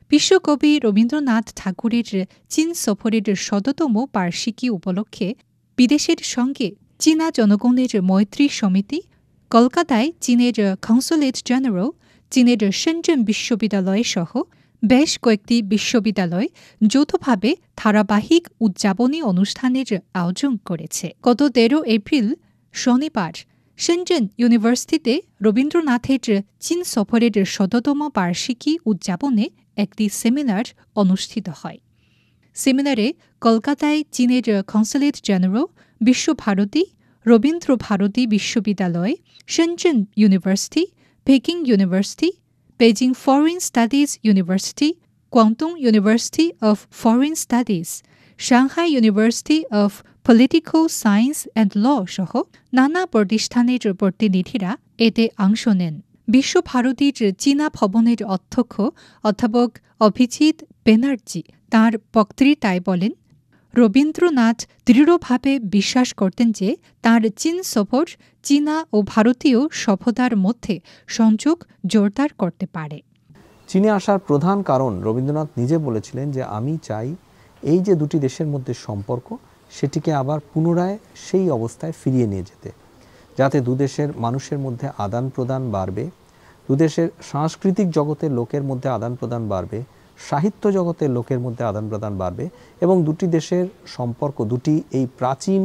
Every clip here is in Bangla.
বিশ্বকবি রবীন্দ্রনাথ ঠাকুরের চীন সফরের ১০০তম বার্ষিকী উপলক্ষে বিদেশের সঙ্গে চীনা জনগণের মৈত্রী সমিতি কলকাতায় চীনের কনসুলেট জেনারেল, চীনের শেনচেন বিশ্ববিদ্যালয় সহ বেশ কয়েকটি বিশ্ববিদ্যালয় যৌথভাবে ধারাবাহিক উদযাপনী অনুষ্ঠানের আয়োজন করেছে। গত ১৩ এপ্রিল শনিবার শেনচেন ইউনিভার্সিটিতে রবীন্দ্রনাথের চীন সফরের ১০০তম বার্ষিকী উদযাপনে একটি সেমিনার অনুষ্ঠিত হয়। সেমিনারে কলকাতায় চীনের কনসুলেট জেনারেল, বিশ্বভারতী, রবীন্দ্র ভারতী বিশ্ববিদ্যালয়, Shenzhen university, Peking university, Beijing foreign studies university, Kwangtung university of foreign studies, Shanghai university of political science and law সহ নানা প্রতিষ্ঠানের প্রতিনিধিরা এতে অংশ নেন। বিশ্বভারতীর চীনা ভবনের অধ্যক্ষ অধ্যাপক অভিজিৎ ব্যানার্জি তাঁর বক্তৃতায় বলেন, রবীন্দ্রনাথ দৃঢ়ভাবে বিশ্বাস করতেন যে তাঁর চীন সফর চীনা ও ভারতীয় সভ্যতার মধ্যে সংযোগ জোরদার করতে পারে। চীনে আসার প্রধান কারণ রবীন্দ্রনাথ নিজে বলেছিলেন যে আমি চাই এই যে দুটি দেশের মধ্যে সম্পর্ক সেটিকে আবার পুনরায় সেই অবস্থায় ফিরিয়ে নিয়ে যেতে, যাতে দুদেশের মানুষের মধ্যে আদান প্রদান বাড়বে, দুদেশের সাংস্কৃতিক জগতের লোকের মধ্যে আদান প্রদান বাড়বে, সাহিত্য জগতের লোকের মধ্যে আদান প্রদান বাড়বে এবং দুটি দেশের সম্পর্ক, দুটি এই প্রাচীন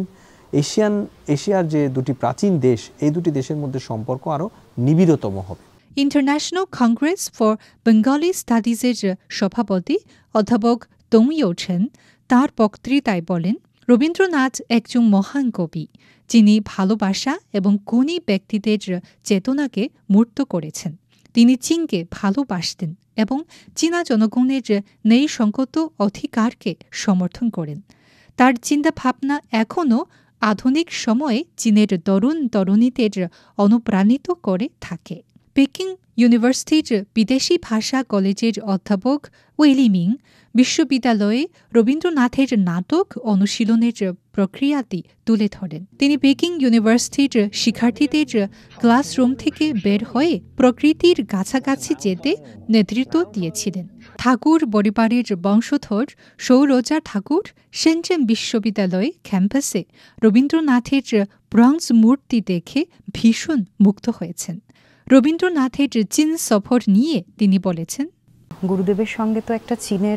এশিয়ার যে দুটি প্রাচীন দেশ, এই দুটি দেশের মধ্যে সম্পর্ক আরও নিবিড়তম হবে। ইন্টারন্যাশনাল কংগ্রেস ফর বেঙ্গলি স্টাডিজের সভাপতি অধ্যাপক দং ইউছেন তাঁর বক্তৃতায় বলেন, রবীন্দ্রনাথ একজন মহান কবি, যিনি ভালোবাসা এবং গুণী ব্যক্তিদের চেতনাকে মূর্ত করেছেন। তিনি চীনকে ভালোবাসতেন এবং চীনা জনগণের ন্যায়সঙ্গত অধিকারকে সমর্থন করেন। তার চিন্তাভাবনা এখনও আধুনিক সময়ে চীনের তরুণ তরুণীদের অনুপ্রাণিত করে থাকে। পেকিং ইউনিভার্সিটির বিদেশি ভাষা কলেজের অধ্যাপক ওয়েলিমিং বিশ্ববিদ্যালয়ে রবীন্দ্রনাথের নাটক অনুশীলনের প্রক্রিয়াটি তুলে ধরেন। তিনি পেকিং ইউনিভার্সিটির শিক্ষার্থীদের ক্লাসরুম থেকে বের হয়ে প্রকৃতির কাছাকাছি যেতে নেতৃত্ব দিয়েছিলেন। ঠাকুর পরিবারের বংশধর সৌরজা ঠাকুর শেনচেন বিশ্ববিদ্যালয় ক্যাম্পাসে রবীন্দ্রনাথের ব্রোঞ্জ মূর্তি দেখে ভীষণ মুগ্ধ হয়েছেন। রবীন্দ্রনাথের চীন সফর নিয়ে তিনি বলেছেন, গুরুদেবের সঙ্গে তো একটা চীনের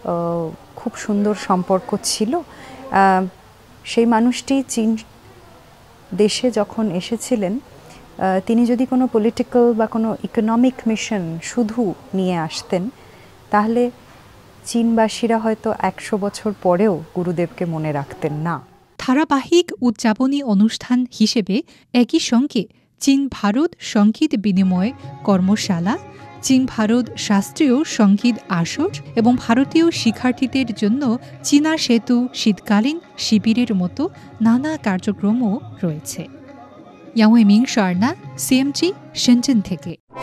খুব সুন্দর সম্পর্ক ছিল। সেই মানুষটি চীন দেশে যখন এসেছিলেন, তিনি যদি কোনো পলিটিক্যাল বা কোনো ইকোনমিক মিশন শুধু নিয়ে আসতেন, তাহলে চীনবাসীরা হয়তো ১০০ বছর পরেও গুরুদেবকে মনে রাখতেন না। ধারাবাহিক উদযাপনী অনুষ্ঠান হিসেবে একই সঙ্গে চীন ভারত সঙ্গীত বিনিময় কর্মশালা, চীন ভারত শাস্ত্রীয় সঙ্গীত আসর এবং ভারতীয় শিক্ষার্থীদের জন্য চীনা সেতু শীতকালীন শিবিরের মতো নানা কার্যক্রমও রয়েছে। ইয়াংওয়েমিং, স্বর্ণা, সিএমজি, শেনচেন থেকে।